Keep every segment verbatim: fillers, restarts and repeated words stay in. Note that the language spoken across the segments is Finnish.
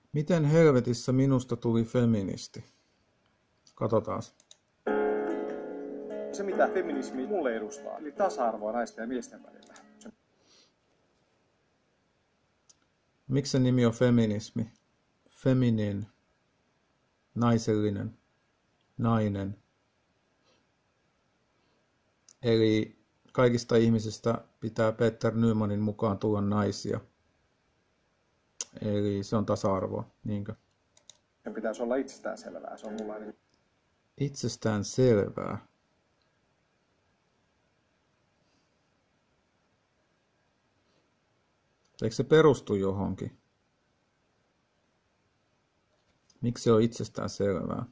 Miten helvetissä minusta tuli feministi? Katsotaan. Se mitä feminismi mulle edustaa, eli tasa-arvoa naisten ja miesten välillä. Se... Miksi se nimi on feminismi? Feminin, naisellinen, nainen. Eli kaikista ihmisistä pitää Peter Nymanin mukaan tulla naisia. Eli se on tasa-arvoa, niinkö? Sen pitäisi olla itsestään selvää, se on mulla niin. Itsestään selvää. Eikö se perustu johonkin? Miksi se on itsestään selvää?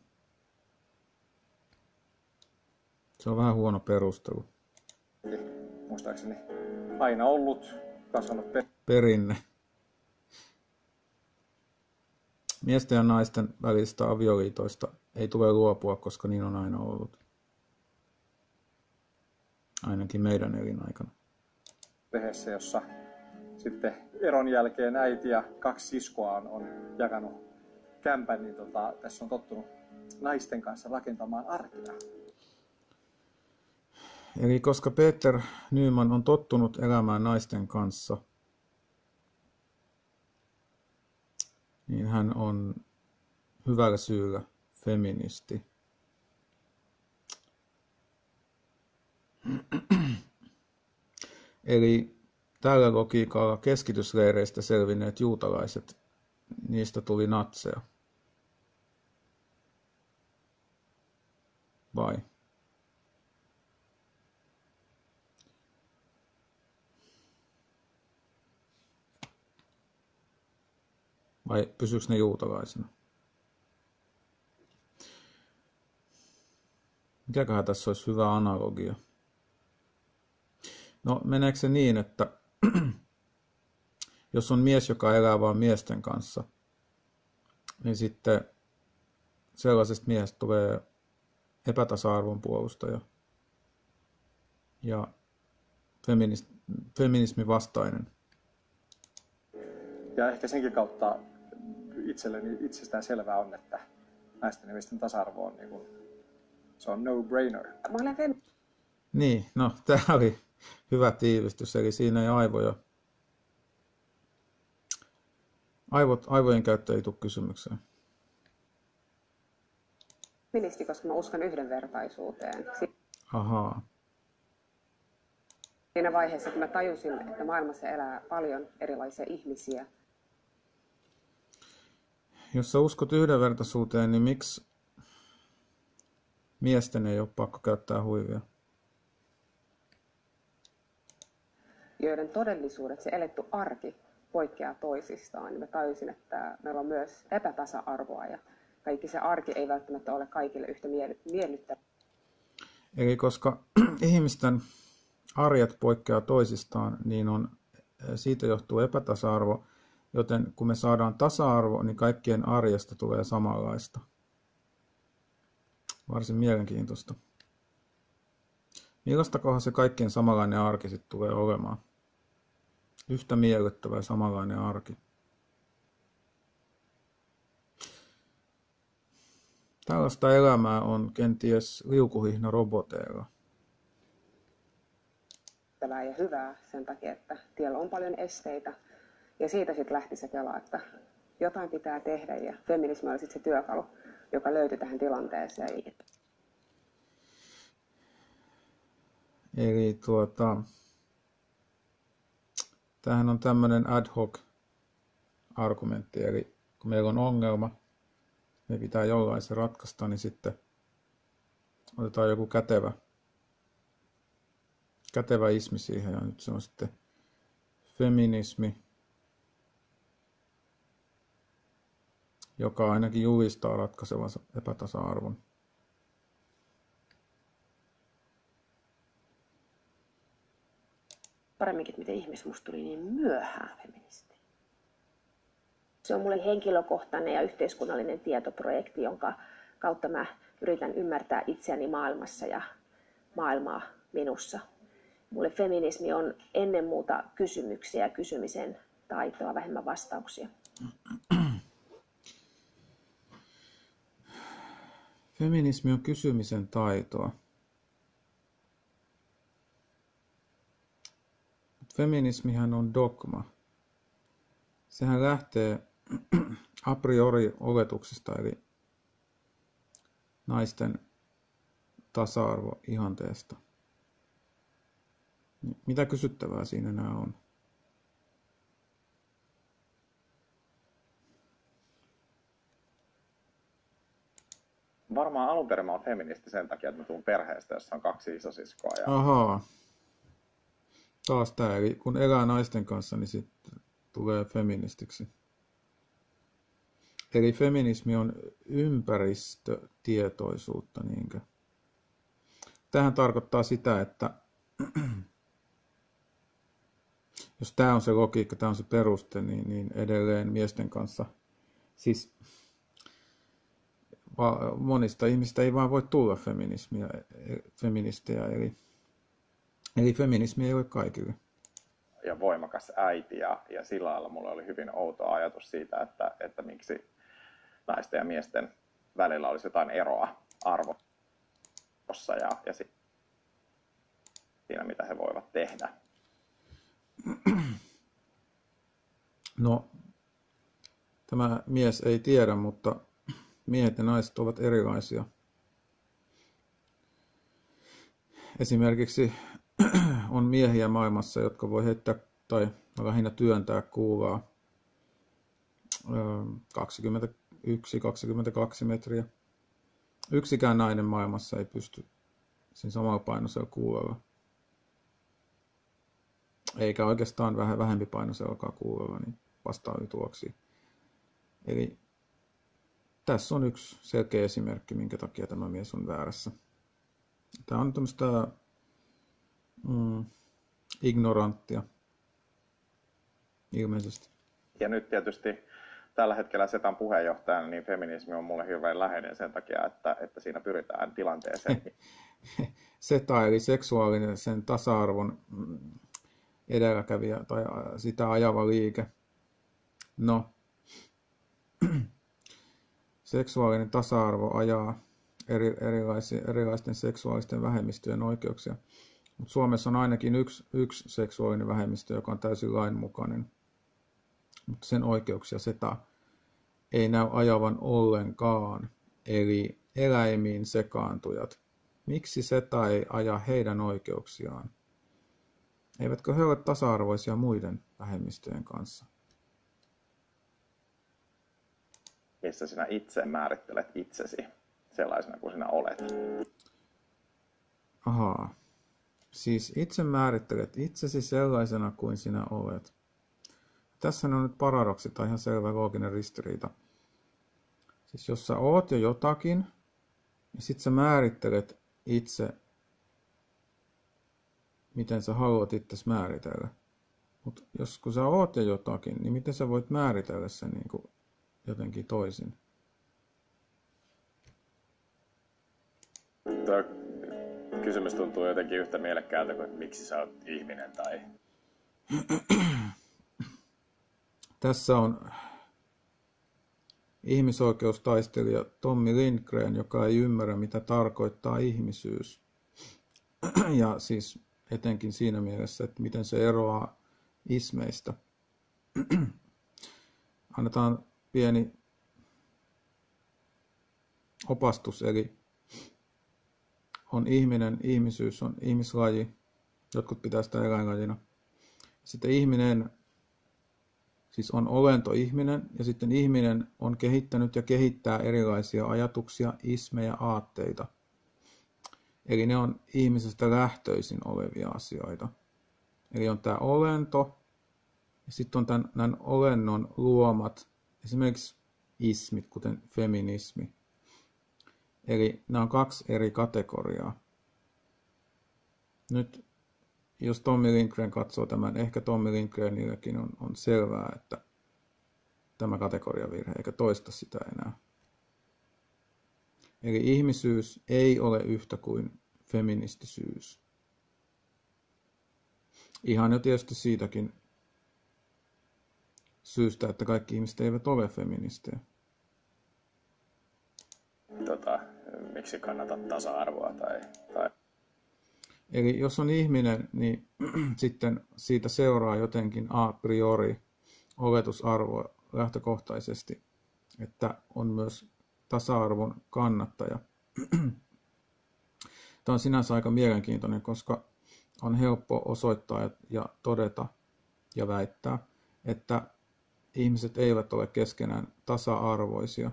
Se on vähän huono perustelu. Muistaakseni aina ollut, kasvanut per... Perinne. Miesten ja naisten välisistä avioliitoista ei tule luopua, koska niin on aina ollut. Ainakin meidän elinaikana. Perheessä, jossa sitten eron jälkeen äiti ja kaksi siskoa on, on jakanut kämpän, niin tota, tässä on tottunut naisten kanssa rakentamaan arkea. Eli koska Peter Nyman on tottunut elämään naisten kanssa, niin hän on hyvällä syyllä feministi. Eli tällä logiikalla keskitysleireistä selvinneet juutalaiset, niistä tuli natseja. Vai? Vai pysyykö ne juutalaisena? Mikäköhän tässä olisi hyvä analogia? No meneekö se niin, että jos on mies, joka elää vain miesten kanssa, niin sitten sellaisesta miehestä tulee epätasa-arvon puolustaja ja feminis- feminismin vastainen. Ja ehkä senkin kautta itselleni itsestään selvää on, että naisten ja miesten tasa-arvo on niin kuin, se on no-brainer. Niin, no tämä oli hyvä tiivistys, eli siinä ei aivoja. Aivot, aivojen käyttö ei tule kysymykseen. Feministi, koska mä uskon yhdenvertaisuuteen. Ahaa. Siinä vaiheessa, kun mä tajusin, että maailmassa elää paljon erilaisia ihmisiä. Jos sä uskot yhdenvertaisuuteen, niin miksi miesten ei ole pakko käyttää huivia? Joiden todellisuudet, se eletty arki poikkeaa toisistaan, niin mä tajusin, että meillä on myös epätasa-arvoa ja kaikki se arki ei välttämättä ole kaikille yhtä miellyttävää. Eli koska ihmisten arjet poikkeaa toisistaan, niin on, siitä johtuu epätasa-arvo, joten kun me saadaan tasa-arvo, niin kaikkien arjesta tulee samanlaista. Varsin mielenkiintoista. Millaistakohan se kaikkien samanlainen arki sitten tulee olemaan? Yhtä miellyttävä ja samanlainen arki. Tällaista elämää on kenties liukuhihna roboteilla. Ja hyvää sen takia, että tiellä on paljon esteitä. Ja siitä sitten lähti se kela, että jotain pitää tehdä ja feminismi oli sitten se työkalu, joka löytyi tähän tilanteeseen. Eli tuota, tämähän on tämmöinen ad hoc argumentti, eli kun meillä on ongelma, me pitää jollain se ratkaista, niin sitten otetaan joku kätevä, kätevä ismi siihen, ja nyt se on sitten feminismi, joka ainakin julistaa ratkaisevansa epätasa-arvon. Paremminkin, miten ihmis musta tuli niin myöhään feministi. Se on mulle henkilökohtainen ja yhteiskunnallinen tietoprojekti, jonka kautta mä yritän ymmärtää itseäni maailmassa ja maailmaa minussa. Mulle feminismi on ennen muuta kysymyksiä ja kysymisen taitoa, vähemmän vastauksia. Feminismi on kysymisen taitoa. Feminismihän on dogma. Sehän lähtee a priori oletuksesta, eli naisten tasa-arvo-ihanteesta. Mitä kysyttävää siinä nämä on? Varmaan alun perin mä oon feministi sen takia, että mä tuun perheestä, jossa on kaksi isosiskoa. Ja... Ahaa. Taas tää, eli kun elää naisten kanssa, niin sitten tulee feministiksi. Eli feminismi on ympäristötietoisuutta, niinkö? Tämähän tarkoittaa sitä, että jos tämä on se logiikka, tämä on se peruste, niin, niin edelleen miesten kanssa, siis va, monista ihmistä ei vaan voi tulla feminismiä, feministejä, eli, eli feminismi ei ole kaikille. Ja voimakas äiti, ja, ja sillä lailla mulla oli hyvin outo ajatus siitä, että, että miksi naisten ja miesten välillä olisi jotain eroa arvossa ja, ja siinä, mitä he voivat tehdä. No, tämä mies ei tiedä, mutta miehet ja naiset ovat erilaisia. Esimerkiksi on miehiä maailmassa, jotka voi heittää tai lähinnä työntää kuulaa kaksikymmentäyksi kaksikymmentäkaksi metriä. Yksikään nainen maailmassa ei pysty siinä samalla painoisella kuulalla. Eikä oikeastaan vähän vähempi painoisellakaan kuulalla niin vastaavia tuloksia. Eli tässä on yksi selkeä esimerkki, minkä takia tämä mies on väärässä. Tämä on tämmöistä mm, ignoranttia ilmeisesti. Ja nyt tietysti tällä hetkellä Setan puheenjohtajana niin feminismi on mulle hirveän läheinen sen takia, että, että siinä pyritään tilanteeseen. Seta eli seksuaalinen sen tasa-arvon edelläkävijä tai sitä ajava liike. No, seksuaalinen tasa-arvo ajaa eri, erilaisten seksuaalisten vähemmistöjen oikeuksia. Mutta Suomessa on ainakin yksi, yksi seksuaalinen vähemmistö, joka on täysin lainmukainen. Mutta sen oikeuksia Seta ei näy ajavan ollenkaan, eli eläimiin sekaantujat. Miksi Seta ei aja heidän oikeuksiaan? Eivätkö he ole tasa-arvoisia muiden vähemmistöjen kanssa? Missä sinä itse määrittelet itsesi sellaisena kuin sinä olet. Ahaa. Siis itse määrittelet itsesi sellaisena kuin sinä olet. Tässä on nyt paradoksi tai ihan selvä looginen ristiriita. Siis jos sä oot jo jotakin, ja sit sä määrittelet itse, miten sä haluat itsesi määritellä. Mutta jos kun sä oot jo jotakin, niin miten sä voit määritellä sen niin kuin jotenkin toisin? Tuo kysymys tuntuu jotenkin yhtä mielekkäältä kuin, että miksi sä oot ihminen tai... Tässä on ihmisoikeustaistelija Tommi Lindgren, joka ei ymmärrä, mitä tarkoittaa ihmisyys. Ja siis etenkin siinä mielessä, että miten se eroaa ismeistä. Annetaan pieni opastus, eli on ihminen, ihmisyys on ihmislaji, jotkut pitää sitä eläinlajina. Sitten ihminen, siis on olento ihminen, ja sitten ihminen on kehittänyt ja kehittää erilaisia ajatuksia, ismejä, aatteita. Eli ne on ihmisestä lähtöisin olevia asioita. Eli on tämä olento, ja sitten on tämän, tämän olennon luomat, esimerkiksi ismit, kuten feminismi. Eli nämä on kaksi eri kategoriaa. Nyt, jos Tommi Lindgren katsoo tämän, ehkä Tommi Lindgrenillekin on, on selvää, että tämä kategoriavirhe, eikä toista sitä enää. Eli ihmisyys ei ole yhtä kuin feministisyys. Ihan jo tietysti siitäkin syystä, että kaikki ihmiset eivät ole feministejä. Tota, miksi kannatat tasa-arvoa tai, tai... Eli jos on ihminen, niin sitten siitä seuraa jotenkin a priori oletusarvo lähtökohtaisesti, että on myös tasa-arvon kannattaja. Tämä on sinänsä aika mielenkiintoinen, koska on helppo osoittaa ja todeta ja väittää, että ihmiset eivät ole keskenään tasa-arvoisia.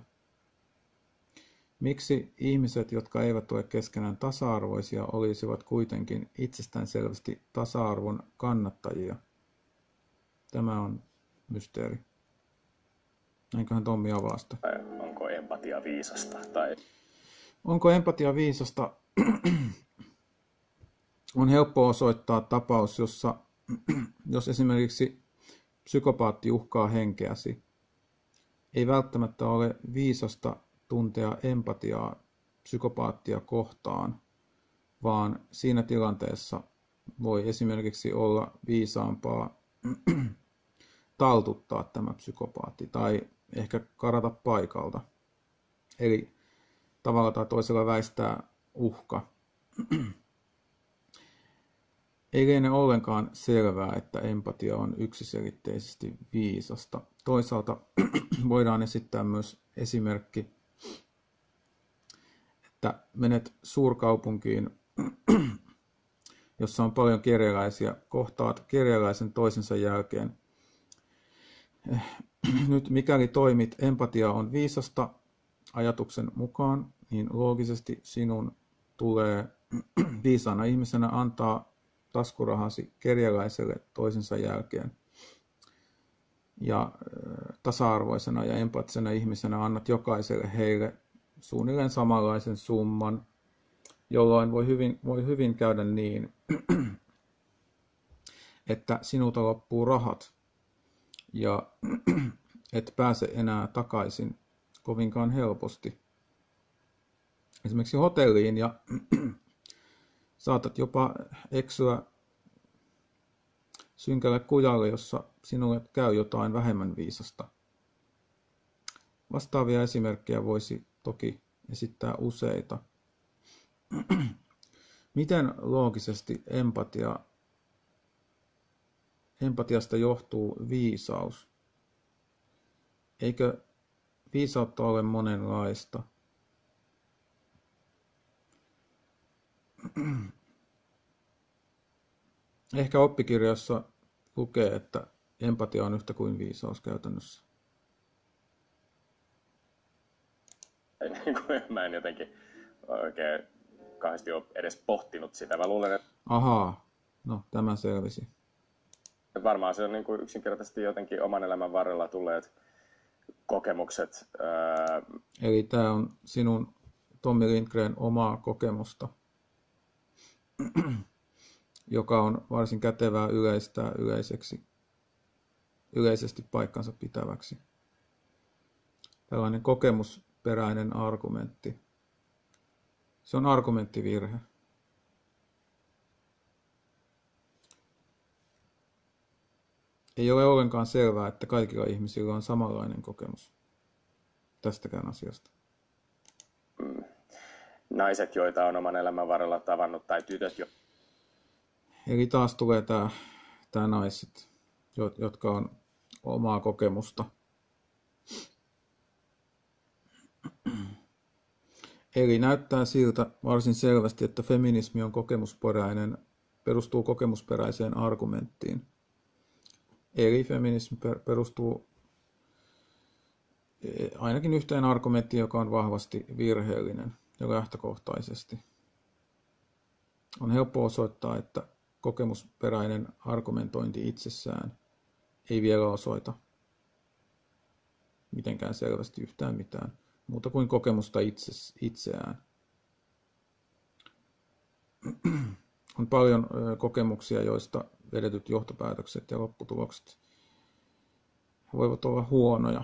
Miksi ihmiset, jotka eivät ole keskenään tasa-arvoisia, olisivat kuitenkin itsestäänselvästi tasa-arvon kannattajia? Tämä on mysteeri. Näinköhän Tommi avaa sitä. Onko empatia viisasta? Tai... Onko empatia viisasta? On helppo osoittaa tapaus, jossa jos esimerkiksi psykopaatti uhkaa henkeäsi, ei välttämättä ole viisasta tuntea empatiaa psykopaattia kohtaan, vaan siinä tilanteessa voi esimerkiksi olla viisaampaa taltuttaa tämä psykopaatti tai ehkä karata paikalta. Eli tavalla tai toisella väistää uhka. Ei liene ollenkaan selvää, että empatia on yksiselitteisesti viisasta. Toisaalta voidaan esittää myös esimerkki, että menet suurkaupunkiin, jossa on paljon kerjäläisiä, kohtaat kerjäläisen toisensa jälkeen. Nyt mikäli toimit empatia on viisasta ajatuksen mukaan, niin loogisesti sinun tulee viisaana ihmisenä antaa taskurahasi kerjäläiselle toisensa jälkeen. Ja tasa-arvoisena ja empaattisena ihmisenä annat jokaiselle heille suunnilleen samanlaisen summan, jolloin voi hyvin, voi hyvin käydä niin, että sinulta loppuu rahat ja et pääse enää takaisin kovinkaan helposti. Esimerkiksi hotelliin ja saatat jopa eksyä synkälle kujalle, jossa sinulle käy jotain vähemmän viisasta. Vastaavia esimerkkejä voisi toki esittää useita. Miten loogisesti empatia, empatiasta johtuu viisaus? Eikö viisautta ole monenlaista? Ehkä oppikirjassa lukee, että empatia on yhtä kuin viisaus käytännössä. Mä en jotenkin oikein kauheasti ole edes pohtinut sitä. Mä luulen, että... Ahaa, no tämä selvisi. Varmaan se on niin kuin yksinkertaisesti jotenkin oman elämän varrella tulleet kokemukset. Ää... Eli tämä on sinun, Tommi Lindgren, omaa kokemusta, joka on varsin kätevää yleistää yleiseksi, yleisesti paikkansa pitäväksi. Tällainen kokemusperäinen argumentti. Se on argumenttivirhe. Ei ole ollenkaan selvää, että kaikilla ihmisillä on samanlainen kokemus tästäkään asiasta. Naiset, joita on oman elämän varrella tavannut, tai tytöt, jo... Eli taas tulee tämä, tämä naiset, jotka on omaa kokemusta. Eli näyttää siltä varsin selvästi, että feminismi on kokemusperäinen, perustuu kokemusperäiseen argumenttiin. Eli feminismi perustuu ainakin yhteen argumenttiin, joka on vahvasti virheellinen ja lähtökohtaisesti. On helppo osoittaa, että kokemusperäinen argumentointi itsessään ei vielä osoita mitenkään selvästi yhtään mitään muuta kuin kokemusta itse, itseään. On paljon kokemuksia, joista vedetyt johtopäätökset ja lopputulokset voivat olla huonoja.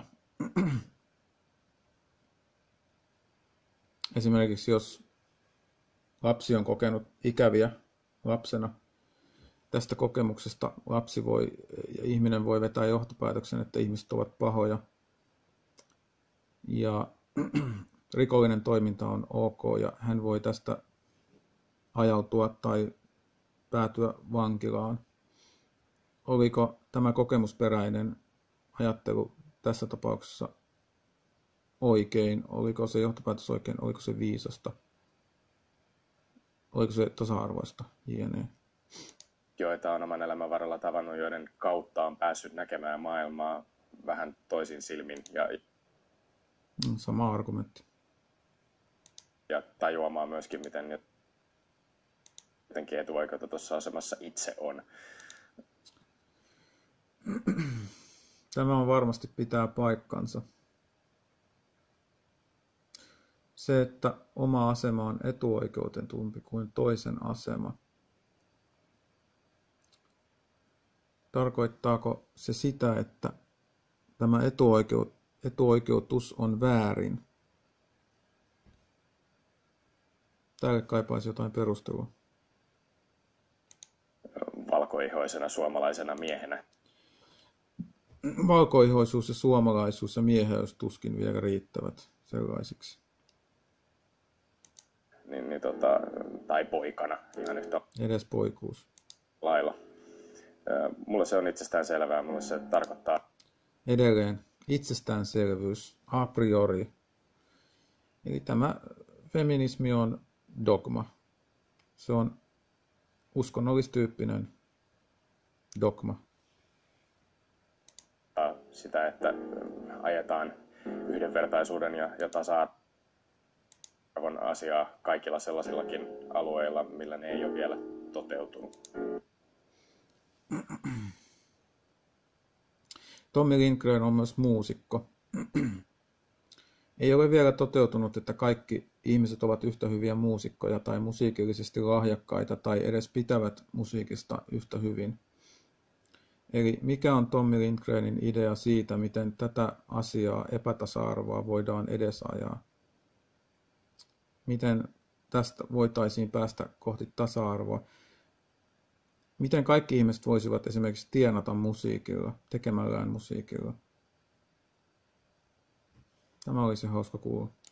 Esimerkiksi jos lapsi on kokenut ikäviä lapsena, tästä kokemuksesta lapsi voi ja ihminen voi vetää johtopäätöksen, että ihmiset ovat pahoja. Ja rikollinen toiminta on ok ja hän voi tästä ajautua tai päätyä vankilaan. Oliko tämä kokemusperäinen ajattelu tässä tapauksessa oikein? Oliko se johtopäätös oikein? Oliko se viisasta? Oliko se tasa-arvoista? Jne. Joita on oman elämän varrella tavannut, joiden kautta on päässyt näkemään maailmaa vähän toisin silmin ja, sama argumentti. Ja tajuamaan myöskin, miten jotenkin etuoikeutetussa asemassa itse on. Tämä on varmasti pitää paikkansa. Se, että oma asema on etuoikeutetumpi kuin toisen asema. Tarkoittaako se sitä, että tämä etuoikeutus on väärin? Tälle kaipaisi jotain perustelua. Valkoihoisena suomalaisena miehenä. Valkoihoisuus ja suomalaisuus ja mieheys tuskin vielä riittävät sellaisiksi. Niin, niin tota, tai poikana ihan yhtä Edes poikuus. lailla. Mulle se on itsestään selvää, mulle se tarkoittaa. Edelleen itsestäänselvyys a priori. Eli tämä feminismi on dogma. Se on uskonnollistyyppinen dogma. Sitä, että ajetaan yhdenvertaisuuden ja, ja tasa-arvon asiaa kaikilla sellaisillakin alueilla, millä ne ei ole vielä toteutunut. Tommi Lindgren on myös muusikko. Ei ole vielä toteutunut, että kaikki ihmiset ovat yhtä hyviä muusikkoja tai musiikillisesti lahjakkaita tai edes pitävät musiikista yhtä hyvin. Eli mikä on Tommi Lindgrenin idea siitä, miten tätä asiaa, epätasa-arvoa, voidaan edesajaa? Miten tästä voitaisiin päästä kohti tasa-arvoa? Miten kaikki ihmiset voisivat esimerkiksi tienata musiikilla, tekemällään musiikilla? Tämä olisi hauska kuulla.